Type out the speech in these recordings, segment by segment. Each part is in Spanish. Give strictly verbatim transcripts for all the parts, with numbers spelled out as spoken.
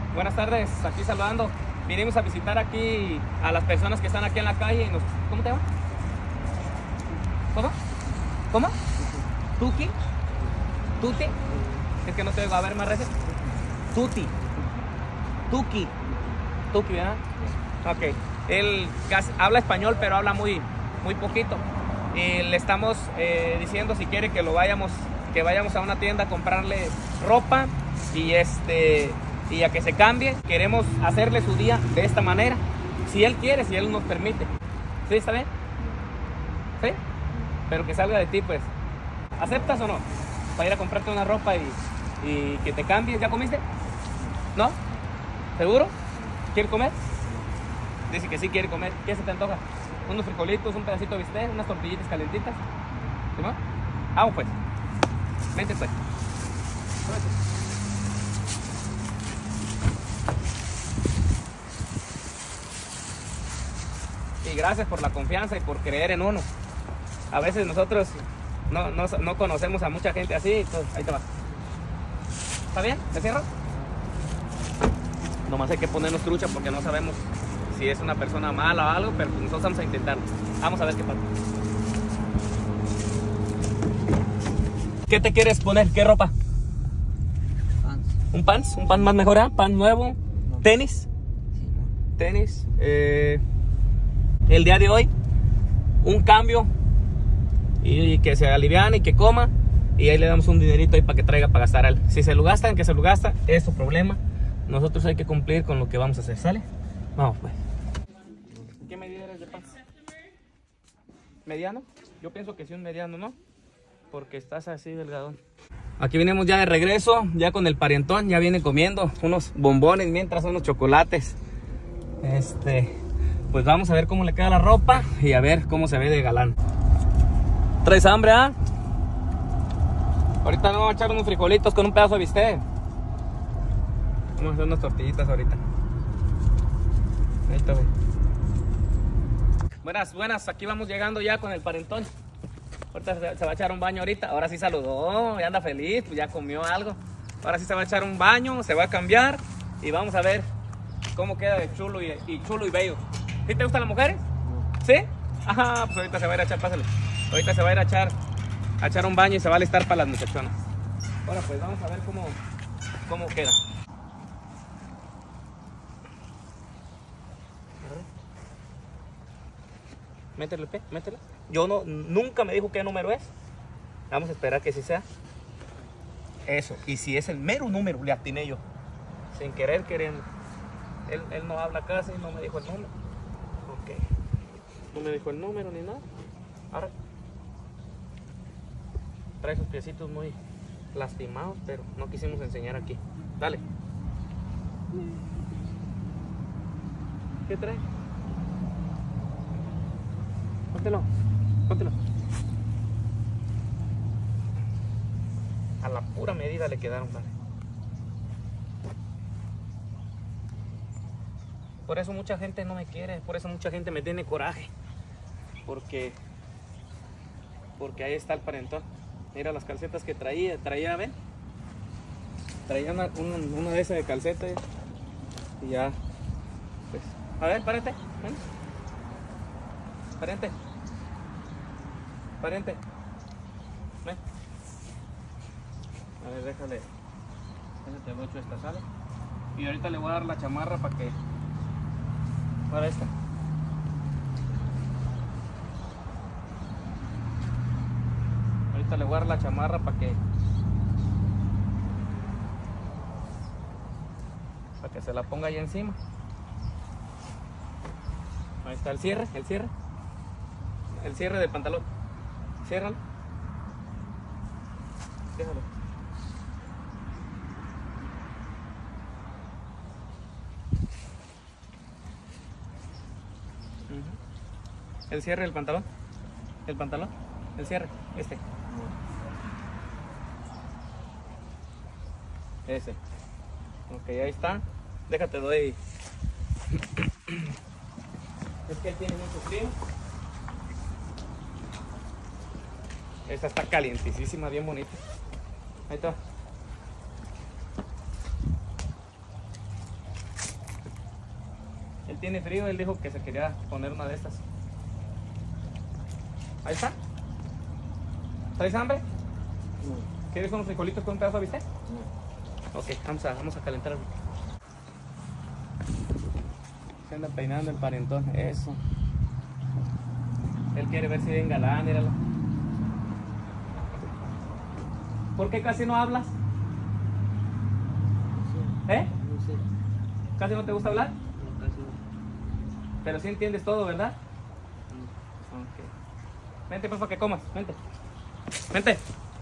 Buenas tardes, aquí saludando. Vinimos a visitar aquí a las personas que están aquí en la calle. Y nos... ¿Cómo te llamas? ¿Cómo? ¿Cómo? ¿Tuki? ¿Tuti? Es que no te oigo. A ver, más veces. Tuti. Tuki. Tuki, ¿verdad? Ok. Él casi habla español, pero habla muy, muy poquito. Y le estamos eh, diciendo si quiere que lo vayamos, que vayamos a una tienda a comprarle ropa y este y a que se cambie. Queremos hacerle su día de esta manera, si él quiere, si él nos permite. ¿Sí? ¿Está bien? ¿Sí? Pero que salga de ti, pues. ¿Aceptas o no? Para ir a comprarte una ropa y, y que te cambies. ¿Ya comiste? ¿No? ¿Seguro? ¿Quieres comer? Dice que sí quiere comer. ¿Qué se te antoja? Unos frijolitos, un pedacito de bistec, unas tortillitas calentitas. ¿Sí, no? Vamos pues. Vente pues. Y gracias por la confianza y por creer en uno. A veces nosotros no, no, no conocemos a mucha gente así, pues ahí te va. ¿Está bien? ¿Te cierro? Nomás hay que ponernos trucha porque no sabemos si es una persona mala o algo, pero nosotros vamos a intentarlo. Vamos a ver qué pasa. ¿Qué te quieres poner? ¿Qué ropa? Pants. ¿Un pants? ¿Un pants más mejorado? ¿Pants nuevo? No. ¿Tenis? Sí, no. Tenis. Eh, el día de hoy, un cambio y, y que se aliviane y que coma. Y ahí le damos un dinerito ahí para que traiga para gastar a él. Si se lo gastan, que se lo gasta, es su problema. Nosotros hay que cumplir con lo que vamos a hacer, ¿sale? Vamos pues. ¿Qué medida eres de pants? ¿Mediano? Yo pienso que sí, un mediano, ¿no? Porque estás así delgadón. Aquí venimos ya de regreso, ya con el parientón, ya viene comiendo unos bombones mientras unos chocolates. Este, pues vamos a ver cómo le queda la ropa y a ver cómo se ve de galán. ¿Traes hambre, ah? Ahorita nos vamos a echar unos frijolitos con un pedazo de bistec. Vamos a hacer unas tortillitas ahorita. Ahí está, güey. Buenas, buenas, aquí vamos llegando ya con el parentón. Ahorita se, se va a echar un baño ahorita. Ahora sí saludó, ya anda feliz, pues ya comió algo. Ahora sí se va a echar un baño, se va a cambiar y vamos a ver cómo queda de chulo y, y chulo y bello. ¿Sí te gustan las mujeres? No. ¿Sí? Ajá, pues ahorita se va a ir a echar, pásale. Ahorita se va a ir a echar, a echar un baño y se va a alistar para las muchachonas. Ahora pues vamos a ver cómo, cómo queda. Métele, pe, métele. Yo no, nunca me dijo qué número es. Vamos a esperar que sí sea. Eso, y si es el mero número, le atiné yo. Sin querer, queriendo. Él, él no habla casi, no me dijo el número. Ok. No me dijo el número ni nada. Ahora. Trae sus piecitos muy lastimados, pero no quisimos enseñar aquí. Dale. ¿Qué trae? Póntelo, póntelo. A la pura medida le quedaron, padre. Por eso mucha gente no me quiere, por eso mucha gente me tiene coraje. Porque, porque ahí está el parentón. Mira las calcetas que traía, traía, ven. Traía una, una, una de esas de calcetas. Y ya, pues, a ver, párate, ven. Pariente. Pariente. Ven. A ver, déjale. Déjate el ocho esta sale. Y ahorita le voy a dar la chamarra para que. Para esta. Ahorita le voy a dar la chamarra para que. Para que se la ponga ahí encima. Ahí está el cierre, el cierre. El cierre del pantalón. Ciérralo. Déjalo. Uh-huh. El cierre del pantalón. El pantalón. El cierre. Este. Ese. Ok, ahí está. Déjate, doy. Es que él tiene mucho frío. Esta está calientísima, bien bonita. Ahí está. Él tiene frío, él dijo que se quería poner una de estas. Ahí está. ¿Traes hambre? No. ¿Quieres unos frijolitos con un pedazo de bistec? No. Ok, vamos a, vamos a calentar algo. Se anda peinando el parentón, eso. Él quiere ver si ven galán, míralo. ¿Por qué casi no hablas? ¿Eh? No sé. ¿Casi no te gusta hablar? No, casi no. Pero sí entiendes todo, ¿verdad? No. Ok. Vente, por favor, que comas. Vente. Vente.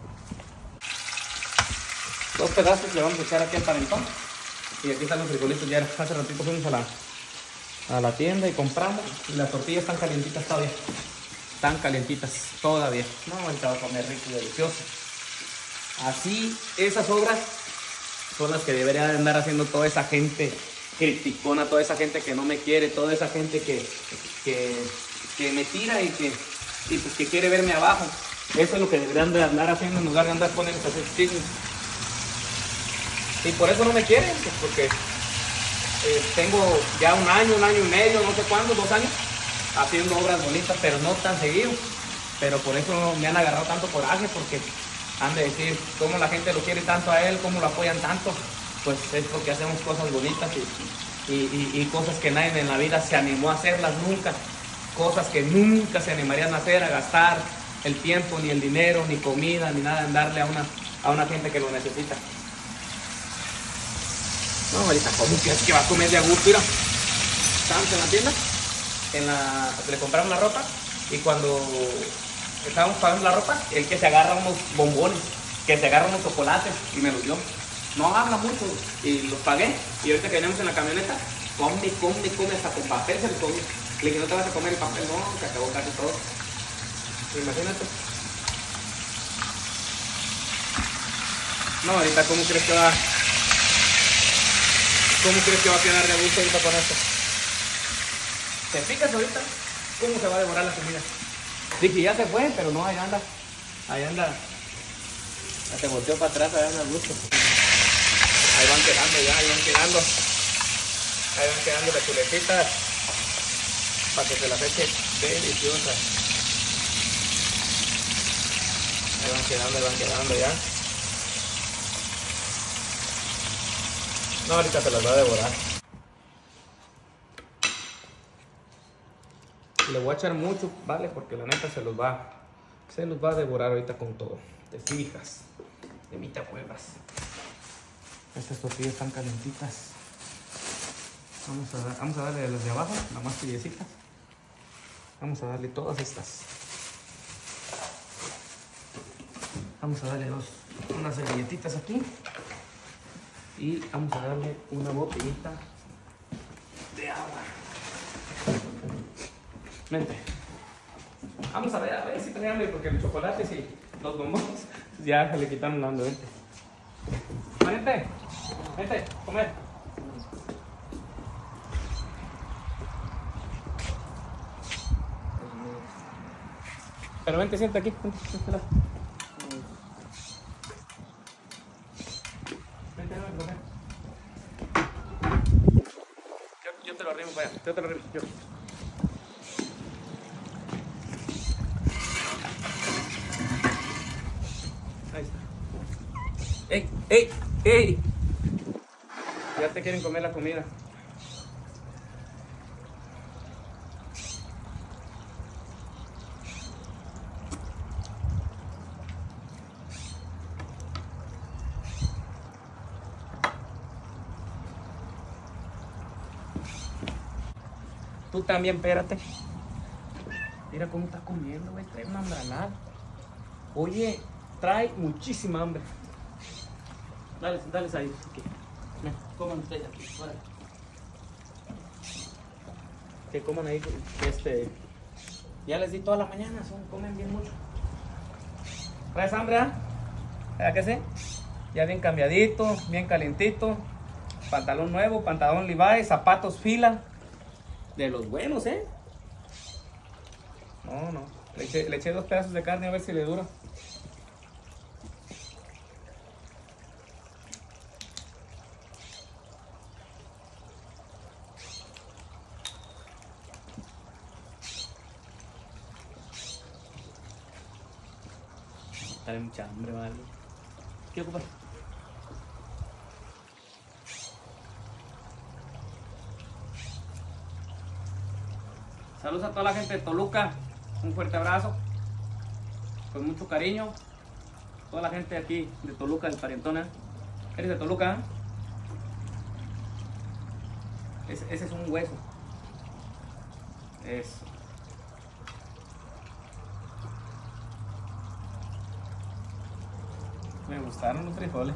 Dos pedazos le vamos a echar aquí al parentón. Y aquí están los frijolitos. Ya hace ratito fuimos a la, a la tienda y compramos. Y las tortillas están calientitas todavía. Están calientitas todavía. No, ahorita va a comer rico y delicioso. Así, esas obras son las que debería de andar haciendo toda esa gente criticona, toda esa gente que no me quiere, toda esa gente que, que, que me tira y que, y pues que quiere verme abajo. Eso es lo que deberían de andar haciendo en lugar de andar poniendo a hacer chismes. Y por eso no me quieren, pues porque eh, tengo ya un año, un año y medio, no sé cuándo, dos años, haciendo obras bonitas, pero no tan seguido. Pero por eso me han agarrado tanto coraje, porque han de decir cómo la gente lo quiere tanto a él, cómo lo apoyan tanto. Pues es porque hacemos cosas bonitas y, y, y, y cosas que nadie en la vida se animó a hacerlas nunca. Cosas que nunca se animarían a hacer, a gastar el tiempo, ni el dinero, ni comida, ni nada en darle a una, a una gente que lo necesita. No, ahorita, ¿cómo crees que va a comer de a gusto? Mira, estábamos en la tienda, en la, le compramos la ropa y cuando estábamos pagando la ropa, el que se agarra unos bombones, que se agarra unos chocolates y me los dio. No habla mucho y los pagué y ahorita que venimos en la camioneta, come, come, come, hasta con papel se lo comió. Le dije, no te vas a comer el papel, no, se acabó casi todo. Imagínate. No, ahorita, ¿cómo crees que va? ¿Cómo crees que va a quedar de gusto ahorita con esto? ¿Te fijas ahorita cómo se va a devorar la comida? Dije, ya se fue, pero no, ahí anda. Ahí anda. Ya se volteó para atrás, ahí anda el gusto. Ahí van quedando ya, ahí van quedando. Ahí van quedando las chuletitas. Para que se las eche deliciosas. Ahí van quedando, ahí van quedando ya. No, ahorita se las va a devorar. Le voy a echar mucho, ¿vale? Porque la neta se los va, se los va a devorar ahorita con todo. Te fijas. De mí te acuerdas. Estas tortillas están calentitas. Vamos a, dar, vamos a darle a las de abajo, las más tibiecitas. Vamos a darle todas estas. Vamos a darle dos, unas galletitas aquí. Y vamos a darle una botellita de agua. Vente. Vamos a ver, a ver si tenía hambre, porque los chocolates y los bombones ya se le quitaron la hambre. Vente. Vente. Vente, comer. Pero vente, siéntate aquí. Vente, siéntate. Vente, no me comer. Yo, yo te lo arrimo, vaya. Yo te lo arrimo. Yo. Ahí está. ¡Ey! ¡Ey! ¡Ey! Ya te quieren comer la comida. Tú también, espérate. Mira cómo está comiendo, güey. Trae una hambranada. Oye, trae muchísima hambre. Dale, dale ahí. Okay. Ven, coman ustedes aquí. Vale. Que coman ahí. Este. Ya les di toda la mañana. Son, comen bien mucho. ¿Traes hambre, ah? ¿Verdad que sí? Ya bien cambiadito, bien calientito. Pantalón nuevo, pantalón Levi's, zapatos fila. De los buenos, ¿eh? No, no. Le eché, le eché dos pedazos de carne a ver si le dura. Dale mucha hambre, vale. ¿Qué ocupas? Saludos a toda la gente de Toluca. Un fuerte abrazo. Con mucho cariño. Toda la gente de aquí de Toluca, del Parientón. ¿Eh? ¿Eres de Toluca? ¿Eh? Ese, ese es un hueso. Eso. Me gustaron los frijoles.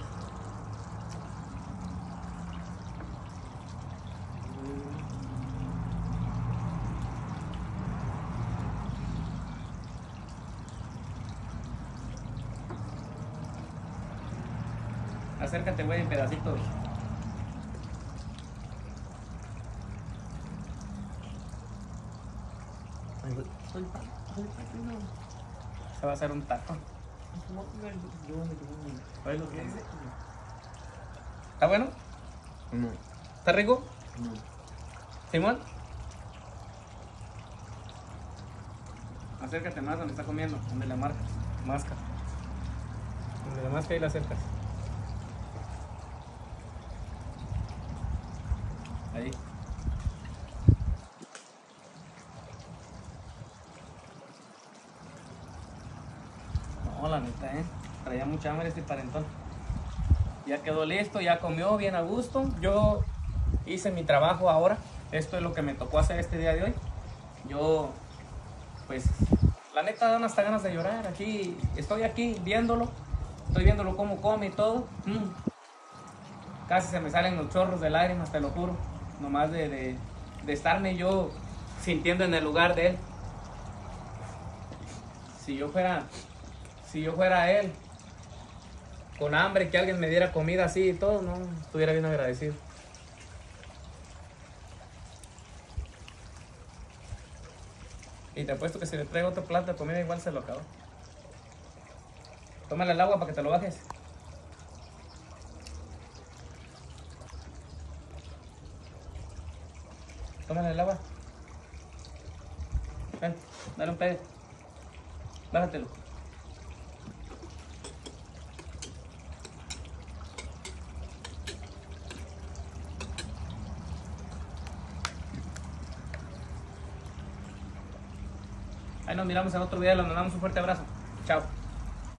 Acércate, güey, en pedacitos. Ay, güey. Se va a hacer un taco. ¿Está bueno? No. ¿Está rico? No. ¿Simón? Acércate más donde está comiendo, donde la marcas. Masca. Donde la masca y la acercas. Ahí. No, la neta, eh. Traía mucha hambre este parentón. Ya quedó listo, ya comió bien a gusto. Yo hice mi trabajo ahora. Esto es lo que me tocó hacer este día de hoy. Yo, pues, la neta dan hasta ganas de llorar. Aquí, estoy aquí viéndolo. Estoy viéndolo cómo come y todo. Mm. Casi se me salen los chorros de lágrimas, te lo juro. Nomás de, de, de estarme yo sintiendo en el lugar de él. Si yo fuera, si yo fuera él, con hambre, que alguien me diera comida así y todo, no, estuviera bien agradecido. Y te apuesto que si le traigo otro plato de comida igual se lo acabo. Tómale el agua para que te lo bajes. Tómale el agua. Ven, dale un pedo. Bájatelo. Ahí nos miramos en otro video, les mandamos un fuerte abrazo. Chao.